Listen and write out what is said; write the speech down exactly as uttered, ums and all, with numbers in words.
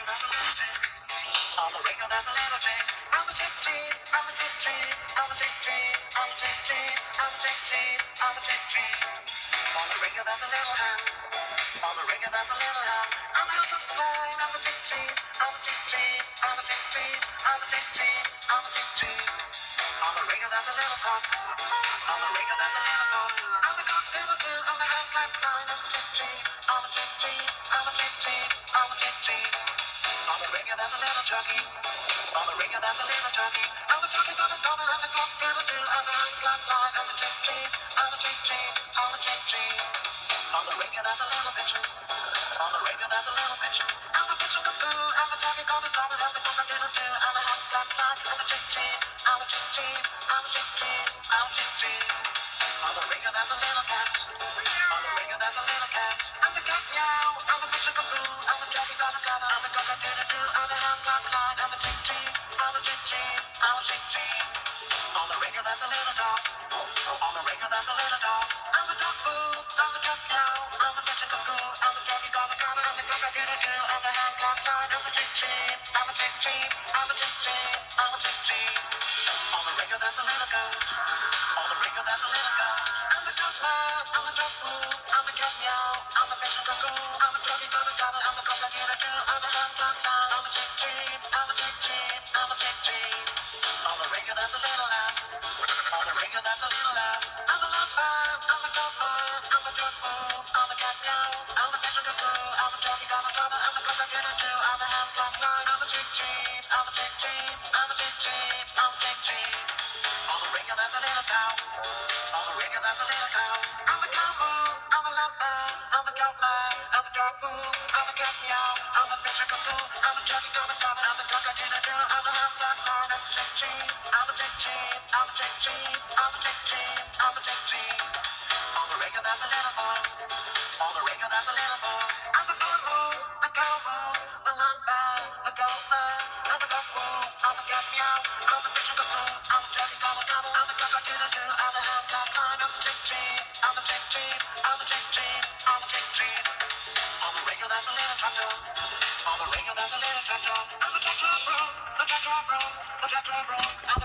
that's a little chick. On the radio, that's a little chick. I'm a chick chick. I'm a chick chick. I'm a chick chick. I'm a chick chick. I'm a chick chick. I'm a chick chick. On the radio, that's a little hen. On the radio, that's a little hen. I'm a little fine. I'm a chick chick. I'm a chick chick. I'm a chick chick. I'm a chick chick. I'm a chick chick. On the radio, that's a little cock. On the radio, that's a little cock. I'm a cock little girl. I'm a hand clap line. I'm a chick chick. I'm a chick chick. I'm a chick chick. I'm a chick chick. On the radio, that's a little turkey. On the radio, that's a little turkey. I'm a turkey, got a daughter, and a cock little girl. I'm a hand clap line. I'm a chick chick. I'm a chick chick. I'm a chick chick. On the radio, that's a little picture. On the radio, that's a little picture. I'm a picture cuckoo. I'm a turkey, got a daughter, and a cock little girl. I'm a hand clap line. I'm a chick chick. I'm a chick chick. I'm a chick chick. I'm a chick chick. On the radio, that's a little cat. On the radio, that's a little cat. I'm the cat meow. I'm a picture cuckoo. I'm a turkey, got a daughter, I'm a cock little girl. I'm a hand clap line. I'm a chick chick. I'm a chick chick. I'm a chick chick. On the radio, that's a little dog. On the radio, that's a little dog. I'm a dog boo. I'm a cat meow. I'm a picture cuckoo. I'm a turkey, got a daughter, I'm a cock little girl. I'm a hand clap line. I'm a chick chick. I'm a chick chick. I'm a chick chick. I'm a chick chick. On the radio, that's a little goat. On the radio, that's a little goat. I'm a dog man. I'm a dog boo. I'm a cat meow. I'm a picture cuckoo. I'm a turkey, got a daughter, I'm a cock little girl. I'm a hand clap line. I'm a chick chick. I'm a chick chick. I'm a chick chick. On the radio, that's a little lamb. On the radio, that's a little lamb. I'm a lamb man. I'm a dog man. I'm a dog boo. I'm a cat meow. I'm a picture cuckoo. I'm a turkey, got a daughter, I'm a cock little girl. I'm a hand clap line. I'm a chick chick. I'm a chick chick. I'm a chick chick. I'm a chick chick. On the radio, that's a little cow. On the radio, that's a little cow. I'm a cow boo. I'm a lamb man. I'm a cow man. I'm a dog boo. I'm a cat meow. I'm a picture cuckoo. I'm a turkey, got a daughter, I'm a cock little girl. I'm a hand clap line. I'm a chick chick. I'm a chick chick. I'm a chick chick. I'm a chick chick. I'm a chick chick. On the radio, that's a little boy. On the radio, that's a little boy. I'm a cow boo. A cow boo. A lamb man. A goat man. I'm a dog boo. I'm a cat meow. I'm a picture cuckoo. I'm a turkey, got a daughter, I'm a cock little girl. I'm a hand clap line. I'm a chick chick. I'm a chick chick. I'm a chick chick. I'm a chick chick. On the radio, that's a little tractor. On the radio, that's a little tractor. I'm a tractor bro. A tractor bro. A tractor bro.